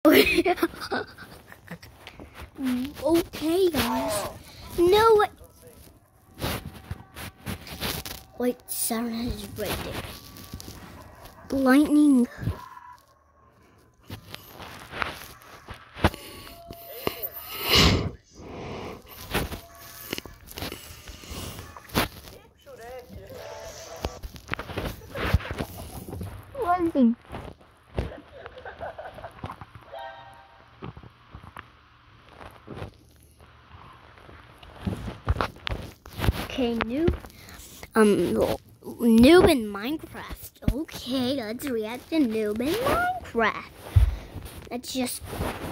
Okay, guys. No way. Wait, Sarah is right there. Lightning. Lightning. Okay, noob in Minecraft. Okay, let's react to noob in Minecraft. Let's just.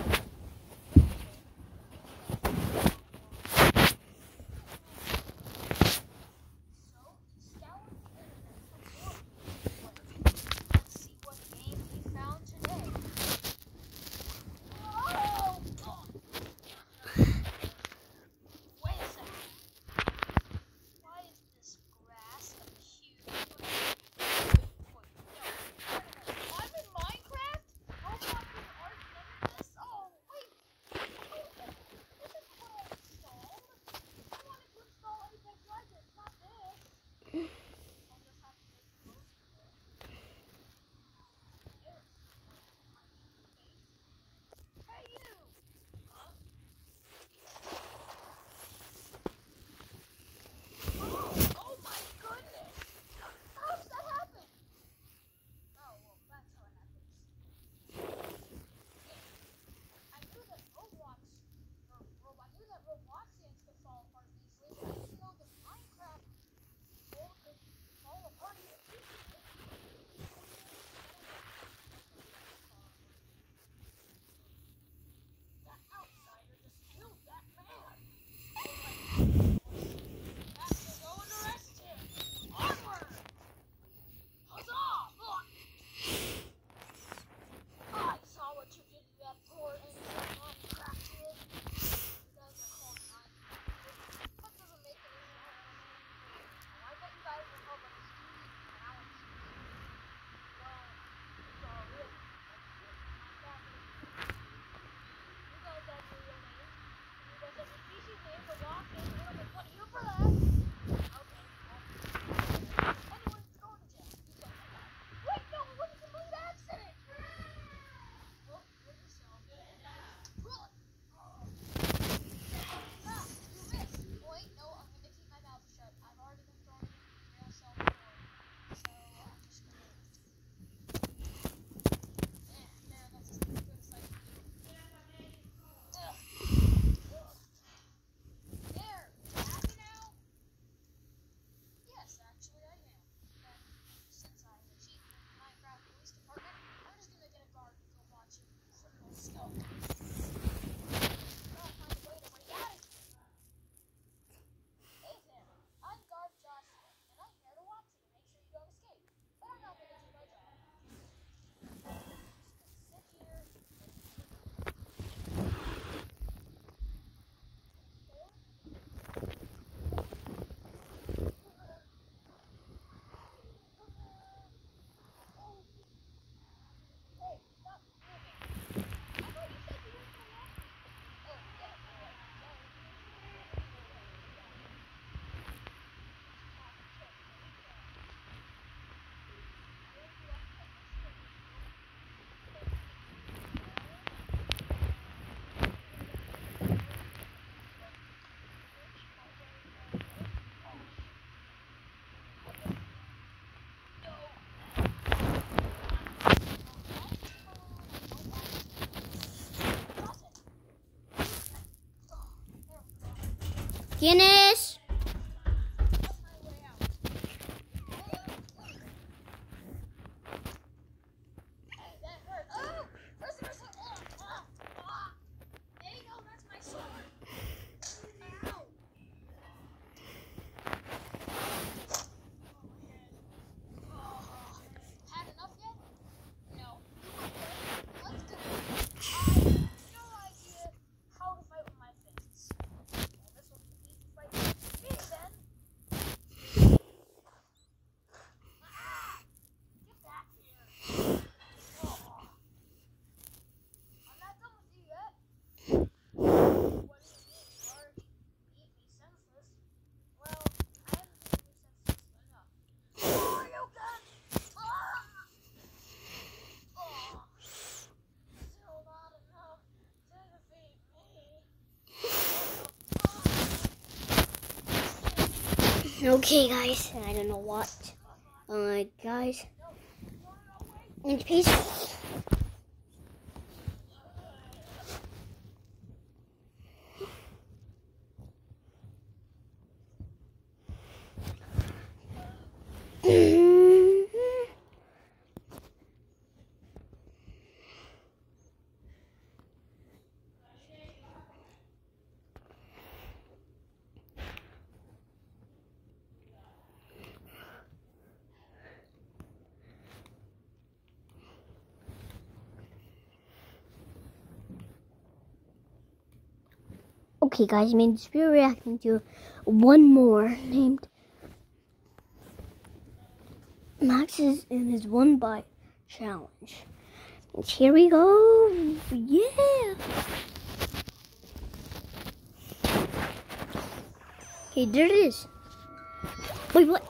¿Quién es? Okay, guys. I don't know what. Guys. And peace. Okay, guys, we're reacting to one more named Max is in his 1 bite challenge. And here we go. Yeah. Okay, there it is. Wait, what?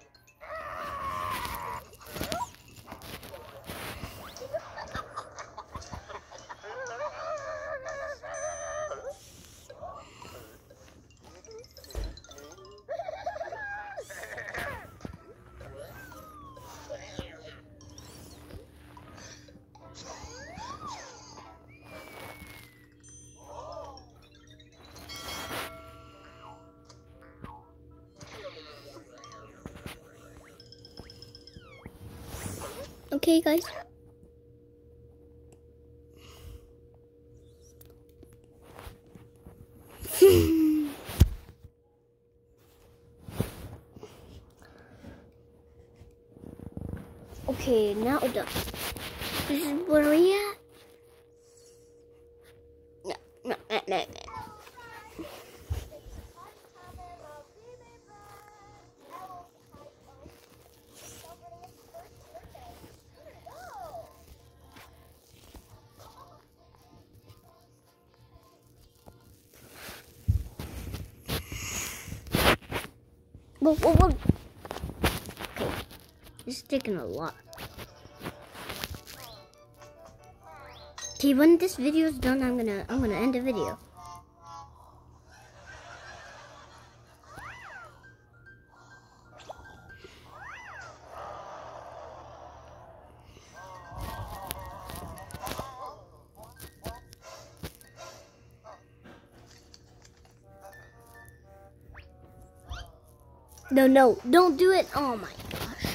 Okay, guys. Okay, now we're done. This is where we at? No. Whoa. Okay, this is taking a lot. Okay, when this video is done, I'm gonna end the video. No, don't do it. Oh my gosh.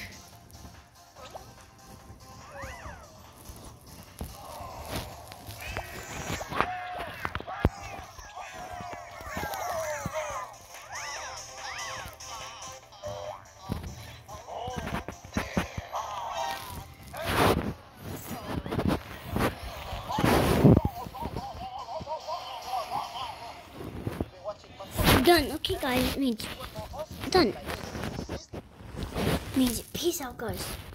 Done. Okay, guys. Done. Peace out, guys.